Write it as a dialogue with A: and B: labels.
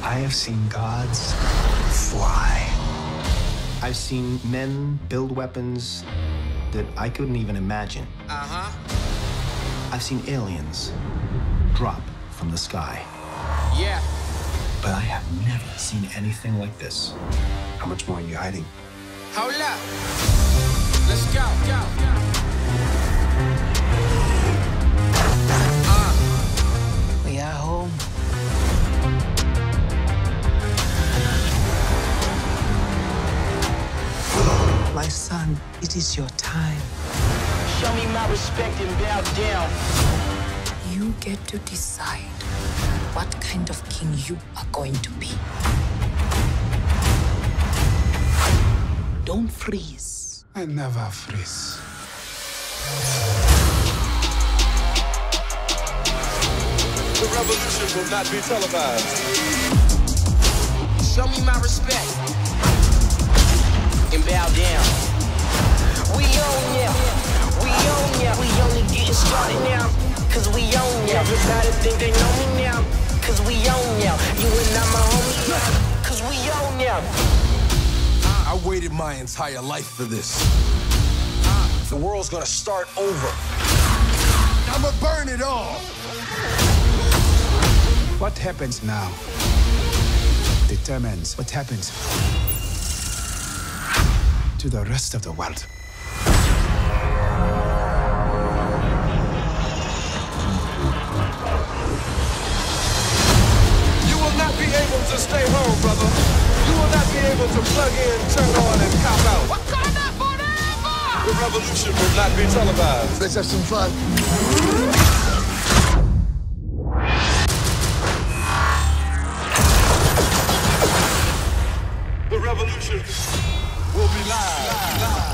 A: I have seen gods fly. I've seen men build weapons that I couldn't even imagine. I've seen aliens drop from the sky.
B: Yeah.
A: But I have never seen anything like this. How much more are you hiding?
B: Hold up. Let's go.
C: We are home. My son, it is your time.
D: Show me my respect and bow down.
E: You get to decide what kind of king you are going to be. Don't freeze.
F: I never freeze.
G: The revolution will not be televised.
B: Show me my respect and bow down.
D: We own ya. We own ya. We only getting started now. Cause we own ya. Everybody think they know me now. Cause we own ya. You and I, my homie now. Cause we own ya.
G: I waited my entire life for this. The world's gonna start over. I'ma burn it all.
F: What happens now determines what happens to the rest of the world.
G: You will not be able to stay home, brother. You will not be able to plug in, turn on, and cop out.
B: Wakanda forever!
G: The revolution will not be televised.
H: Let's have some fun.
G: The revolution will be live.